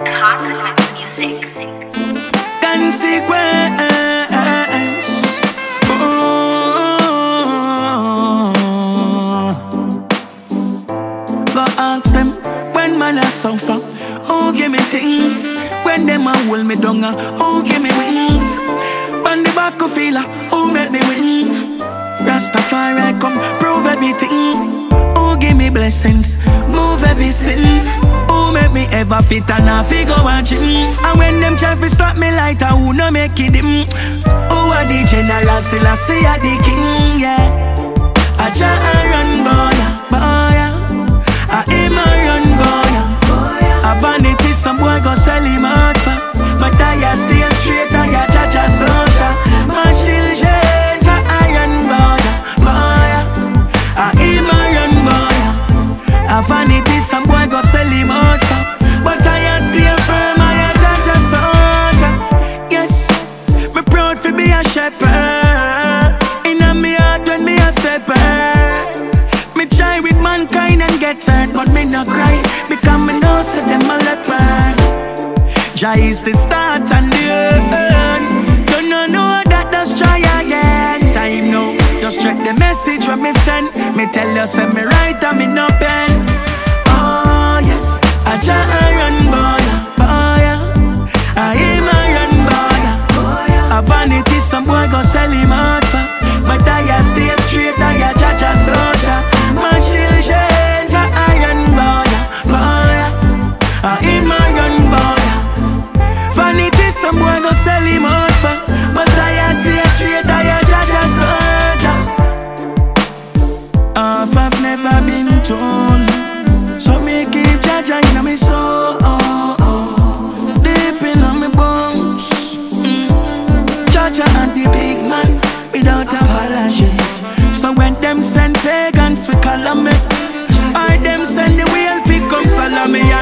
Consequence music. Consequence. Go ask them when man a suffer. Who give me things when them a hold me down? Who give me wings? On the back of feeler, who make me win? Rastafari come prove everything. Who give me blessings, move every sin? Who make me ever fit and I figure a gym? And when them try to stop me like that, who no make it him? Who are the general, still I see a the king, yeah. I try run boy, I aim a run boy. A vanity, some boy go sell him out for. But I stay straight, I judge a soldier. My children, I run boy. I aim a run boy. A vanity, some boy go sell him out for. But I stay firm, I judge a soldier. Yes, me proud to be a shepherd. Inna me heart when me a stepper. Me try with mankind and get hurt, but me no cry because me know say them a leopard. Jah is the start and the end. Don't know that, just try again. Time now, just check the message when me send. Me tell you say me right and me no pen. Oh yes, I Jah run boy. I am a run boy. A vanity, some boy go sell him out for. But I stay straight, I judge a soldier. My children, I run boy. I am a run boy. Vanity, some boy go sell him out for. But I stay straight, I judge a soldier. I've never been torn, so me keep judging in my soul. Deep in my bones. Judge and the big man without apology. So when them send pagans we call me, I them send the wheel fi come follow me.